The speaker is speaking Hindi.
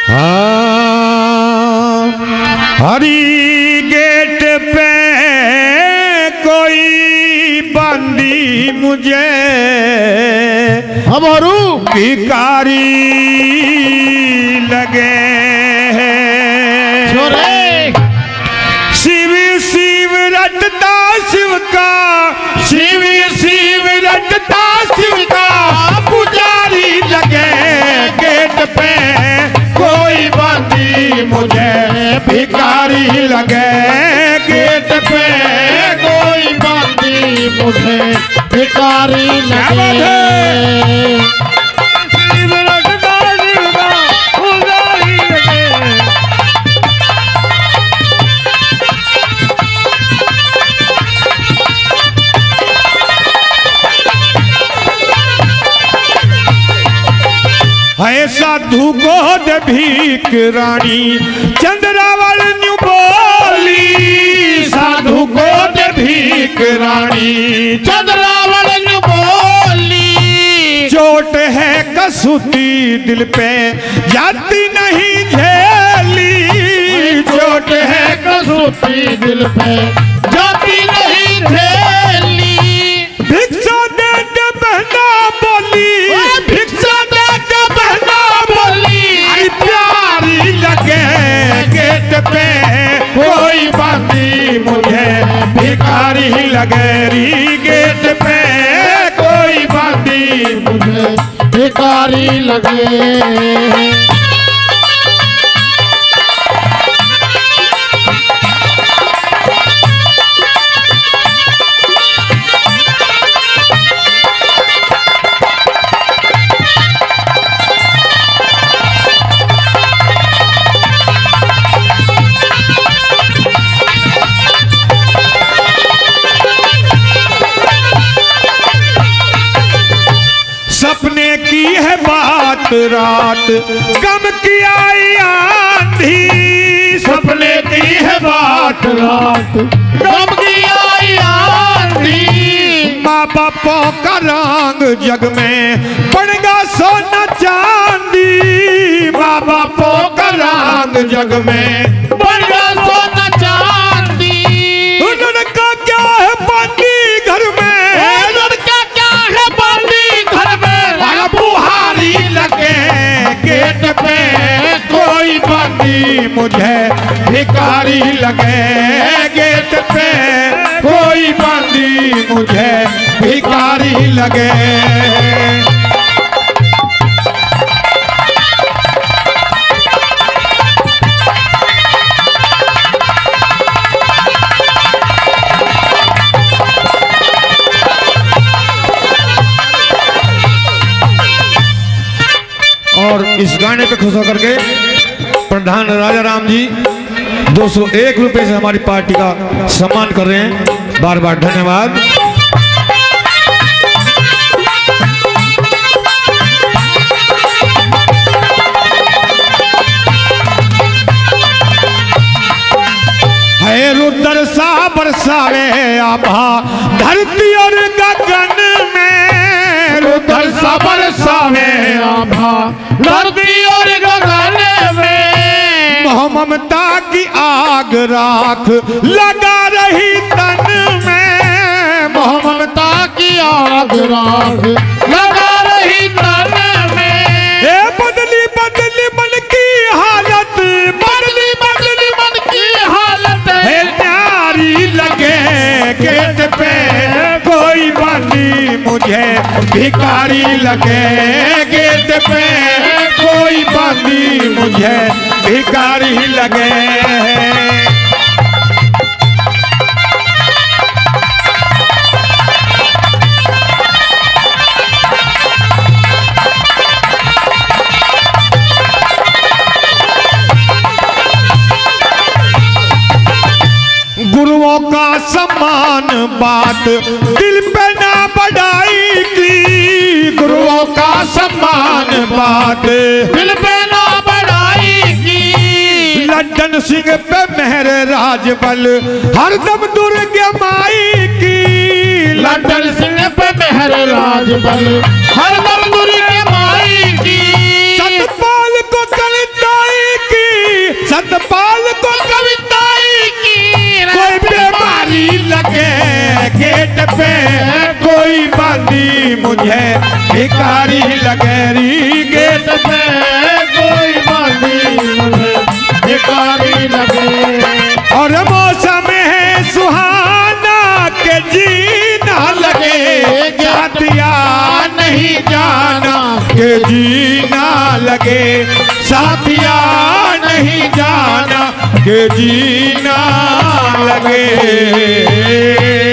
हरी गेट पे कोई बंदी मुझे हमारू भिखारी लगे शिव शिव रटता शिव का शिव शिव रटता शिव का पुजारी लगे गेट पे कोई बंदी मुझे भिखारी लगे गेट पे कोई बंदी मुझे भिखारी लगे है साधु को दे भीख रानी चंद्रावल न्यू बोली साधु को दे भीख रानी चंद्रावल न्यू बोली चोट है कसूती दिल पे जाती नहीं झेली चोट है कसूती दिल पे जाती नहीं झेली भिक्षा दे के बहना बोली भिक्षा दे के बहना बोली आई प्यारी लगे गेट पे कोई बंदी मुझे भिखारी लगे री गेट पे कोई बंदी मुझे भिखारी लगे सपने की है बात रात गम की आई आंधी सपने की है बात रात गम की आई आंधी माँ बापों का रंग जग में पड़ेगा सोना चांदी माँ बापों का रंग जग में पड़ेगा सोना चांदी लड़का क्या है बंदी घर में लड़का क्या है बंदी घर में बुहारी लगे गेट पे कोई बंदी मुझे भिखारी लगे गेट पे कोई बंदी मुझे भिखारी लगे और इस गाने पे खुश होकर के प्रधान राजा राम जी 201 रुपए से हमारी पार्टी का सम्मान कर रहे हैं बार बार धन्यवाद। है रुद्र सा बरसावे आभा धरती और गगन में रुद्र सा बरसावे आभा धरती और गगन में ममता की आग राख लगा रही तन में ममता की आग राख लगा रही तन में बदली बदली मन की हालत बदली बदली मन की हालत है प्यारी लगे गेट पे कोई बंदी मुझे भिखारी लगे गेट पे कोई बंदी मुझे भिखारी लगे गुरुओं का सम्मान बात दिल पे ना बढ़ाई की गुरुओं का सम्मान बात दिल पे ना बढ़ाई की लड्डन सिंह पे मेहर राजबल हरदम दुर्गे माई की लड्डन सिंह पे मेहर राजबल हरदम दुर्गे माई की सतपाल को कलताई सतपाल को कविताई की कोई बीमारी लगे गेट पे, कोई बांधी मुझे भिखारी लगे री गेट पे, कोई बांधी मुझे भिखारी लगे। और मौसम है सुहाना के जीना लगे, साथिया नहीं जाना के जीना लगे, साथिया नहीं जाना के जीना लगे।